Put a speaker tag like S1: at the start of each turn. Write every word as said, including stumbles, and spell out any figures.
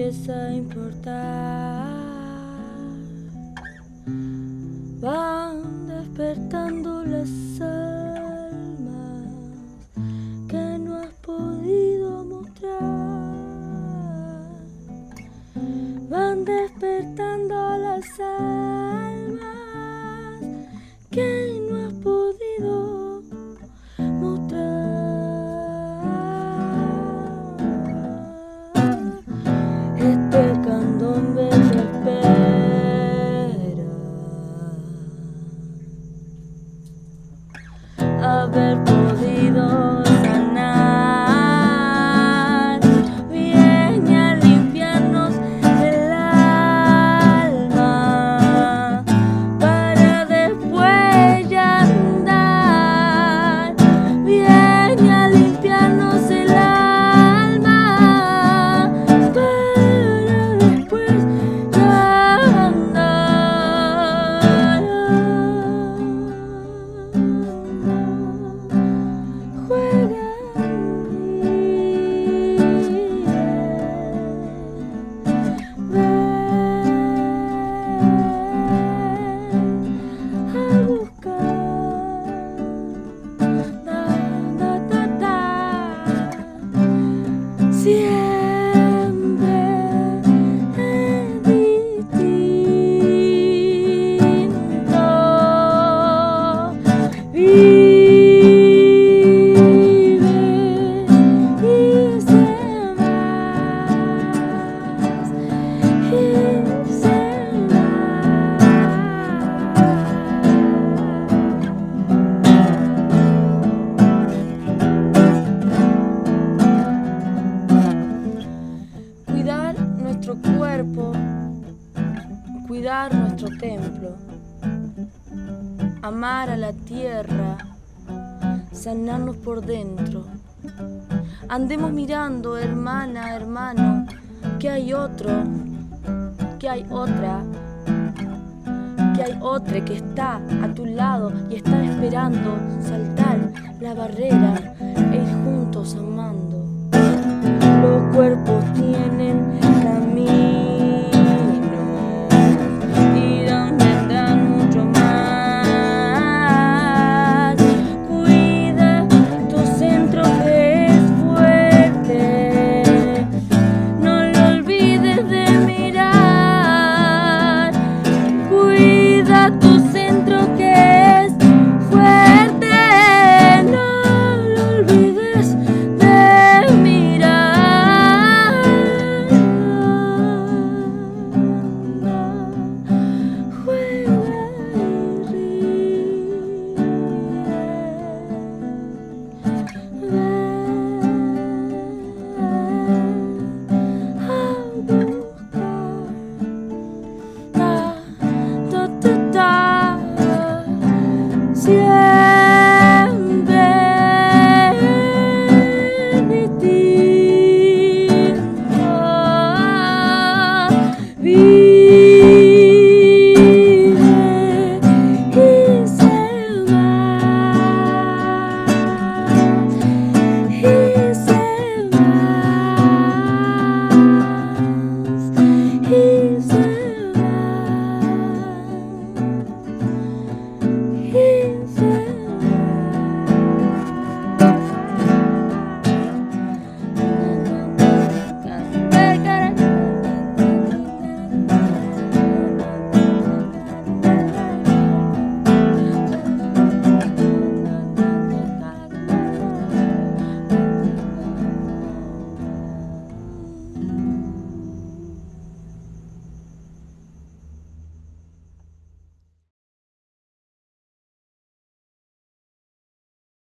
S1: empieza a importar. Van despertando las almas que no has podido mostrar. Van despertando las almas que no has podido mostrar. Este candombe te espera. Haber podido sanar bien y a limpiarnos el alma para después ya andar bien y a limpiarnos el alma para después ya andar. Juega a buscar, da, da, da, da. Siempre es distinto. Vive y se vas, y se Cuidar nuestro cuerpo, cuidar nuestro templo, amar a la tierra, sanarnos por dentro. Andemos mirando, hermana, hermano, que hay otro, que hay otra, que hay otro que está a tu lado y está esperando saltar la barrera e ir juntos amando.